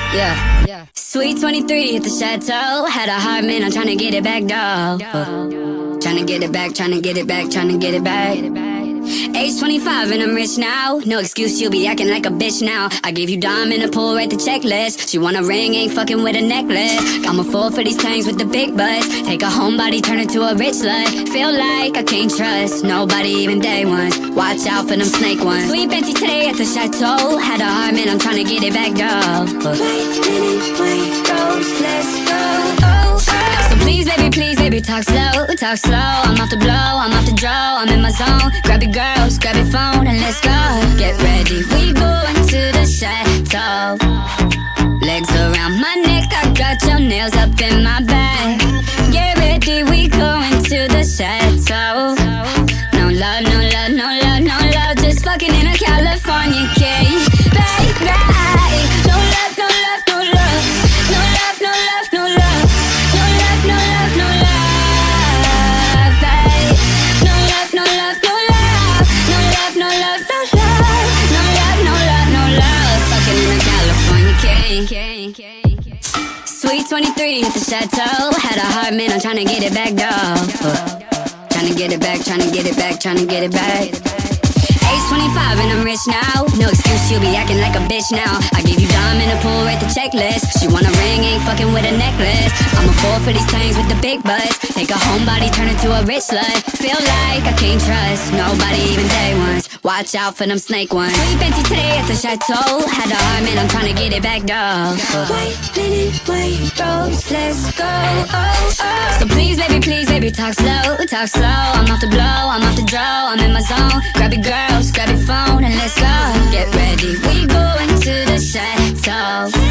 Yeah. Sweet 23 at the Chateau. Had a heart, man, I'm tryna get it back, dawg. Tryna get it back, tryna get it back, tryna get it back. Age 25 and I'm rich now. No excuse, you'll be acting like a bitch now. I gave you dime in the pool, write the checklist. She want a ring, ain't fucking with a necklace. I'ma fall for these things with the big butts. Take a homebody, turn it to a rich slut. Feel like I can't trust nobody, even day ones. Watch out for them snake ones. Sweet Betty today at the Chateau. Had a heart, man, I'm tryna get it back, dawg. Wait, Rose, let's go. So please, baby, talk slow, talk slow. I'm off the blow, I'm off the draw, I'm in my zone. Grab your girls, grab your phone, and let's go. Get ready, we going to the Chateau. Legs around my neck, I got your nails up in my bag. Get ready, we going to the Chateau. No love, no love, no love, no love. Just fucking in a California cage, baby. No love, no love, no love. No love, no love, no love. No love, no love, no love, babe. No love, no love, no love. No love, no love, no love. No love, no love, no love. Fucking in a California cage. Sweet 23 at the Chateau. Had a heart, man, I'm tryna get it back, dawg. Tryna get it back, tryna get it back, tryna get it back. Age 25 and I'm rich now. No excuse, you'll be acting like a bitch now. I gave you dime in the pool, write the checklist. She want a ring, ain't fucking with a necklace. I'ma fall for these things with the big butts. Take a homebody, turn it to a rich slut. Feel like I can't trust nobody, even day ones. Watch out for them snake ones. Sweet Betty today at the Chateau. Had a heart, man, I'm tryna get it back, dawg. Wait, Rose, let's go. So please, baby, talk slow, talk slow. I'm off the blow, I'm off the draw, I'm in my zone. Grab your girls, grab your phone, and let's go. Get ready, we going to the Chateau.